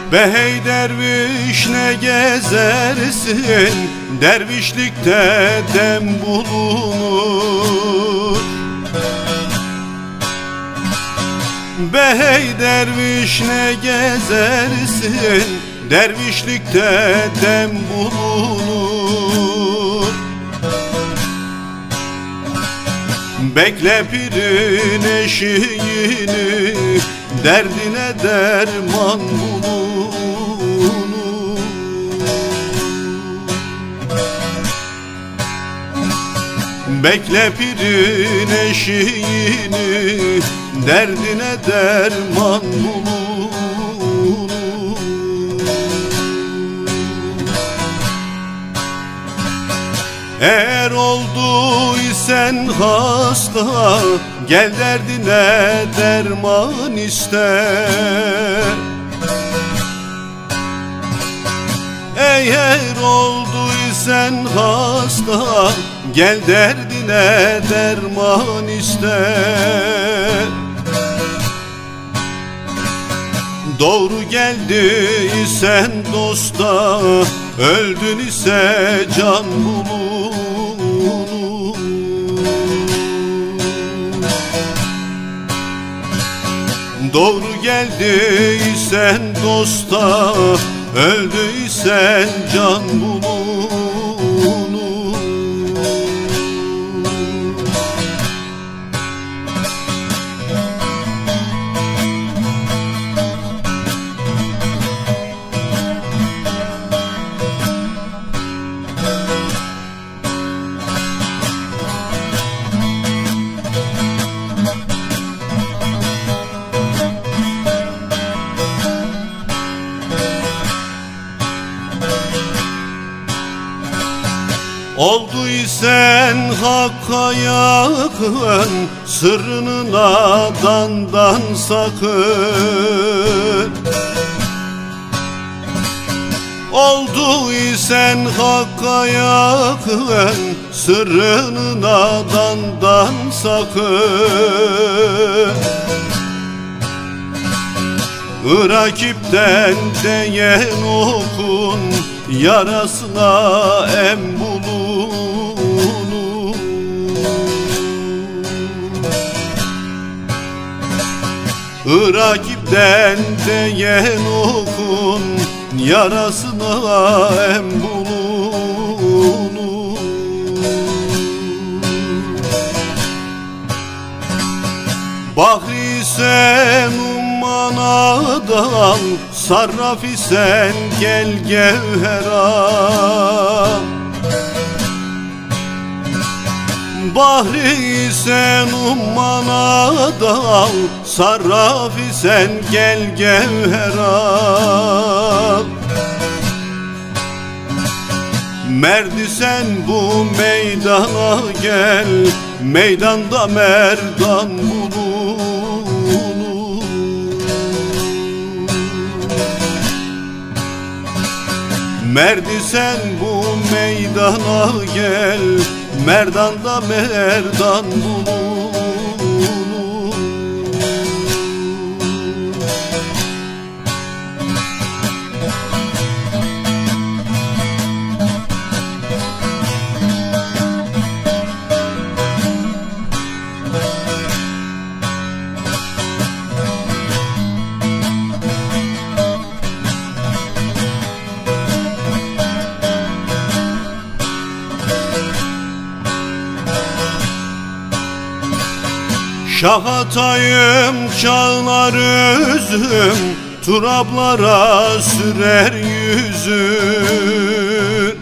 Be hey derviş ne gezersin, dervişlikte dem bulunur. Be hey derviş ne gezersin, dervişlikte dem bulunur. Bekle pirin eşiğini, derdine derman bulunur. Bekle pirin eşiğini, derdine derman bulunur. Eğer olduysen hasta, gel derdine derman iste. Eğer olduysan hasta, gel derdine derman iste. Doğru geldiysen dosta, öldün ise can bulunur. Doğru geldiysen dosta, öldüysen can bulunur. Olduysen hakka yakın, sırrını nadandan sakın. Olduysen hakka yakın, sırrını nadandan sakın. Rakipten değen okun, yarasına em bulunur. Rakipten değen okun, yarasına em bulunur. Bahri sen ummanadal, sarraf isen gel gevher al. Bahri sen ummanadal, sarraf isen gel gevher al. Merdi sen bu meydana gel, meydanda merdan bulunur. Merdi sen bu meydana gel, merdanda merdan bulunur. Şah atayım çağlar üzüm, turablara sürer yüzün.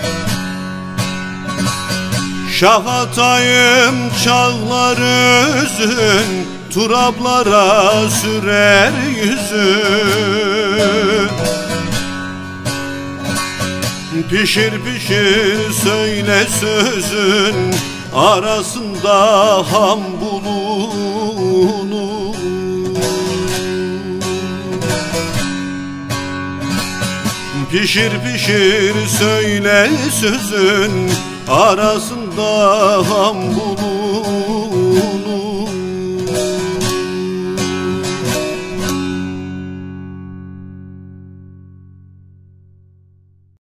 Şah atayım çağlar üzüm, turablara sürer yüzün. Pişir pişir söyle sözün, arasında ham bulunur. Pişir pişir söyle sözün, arasında ham bulunur.